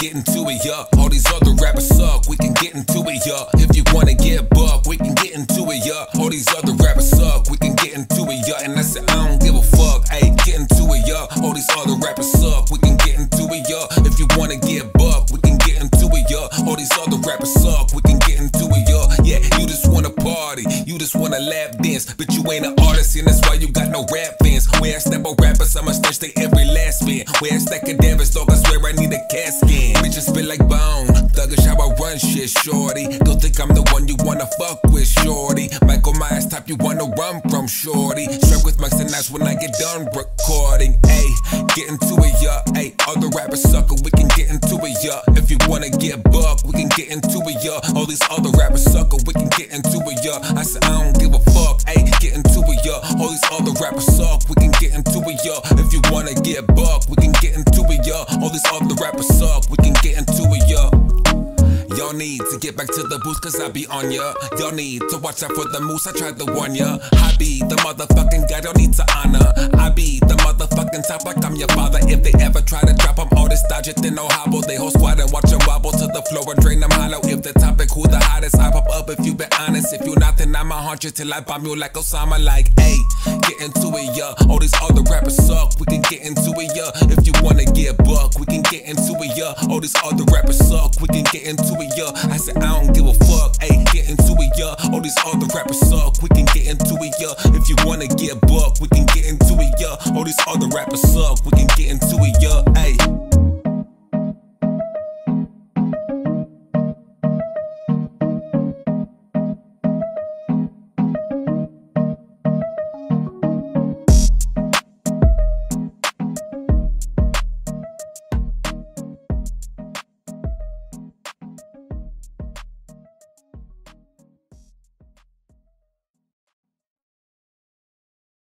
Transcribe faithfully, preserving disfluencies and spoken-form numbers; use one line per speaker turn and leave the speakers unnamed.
get into it, yeah. All these other rappers suck, we can get into it, yeah. If you wanna get buck, we can get into it, yeah. All these other rappers suck, we can get into it, yeah. And I said, I don't give a fuck, ayy, get into it, yeah. All these other rappers suck, we can get into it, yeah. If you wanna get buck, we can get into it, yeah. All these other rappers suck, we can get into it, yeah. Yeah, you just wanna party, you just wanna lap dance, but you ain't an artist, and that's why you got no rap fans. Where I step on rappers, I'ma snatch they every last fan. Where I stack a damage dog, I swear I need a cat scan. Bitches spit like bone, thuggish how I run shit, shorty. Don't think I'm the one you wanna fuck with, shorty. Michael Myers type you wanna run from, shorty. Strap with Max and Nash when I get done recording, ayy. Get into it, yeah, ayy. Other rappers sucker, we can get into it, yeah. If you wanna get buck, we can get into it, yeah. All these other rappers sucker, we can get into it, yeah. I said I don't give a fuck, ayy. Get into it, yeah. All these other rappers suck, we can get into it, yeah. If you wanna get buck, we can get into it, yeah. All these other rappers suck, we can get into it, yeah. Y'all need to get back to the booth, cause I be on ya. Y'all need to watch out for the moose, I tried to warn ya. I be the motherfucking guy, y'all need to honor. I be the motherfucking top like I'm your father. If they ever try to drop, I'm all this dodge it, then no hobble. They whole squad and watch them wobble to the floor and drain them hollow. If the topic who the hottest, I pop up if you been honest. If you not, then I'ma haunt you till I bomb you like Osama. Like, ayy, get into it, yeah. All these other rappers suck, we can get into it, yeah. If you wanna get buck, we can get into it, yeah. All these other rappers suck, we can get into it, yeah. I said I don't give a fuck, ayy, get into it, yeah. All these other rappers suck, we can get into it, yeah. If you wanna get buck, we can get into it, yeah. All these other rappers suck, we can get into it, yeah.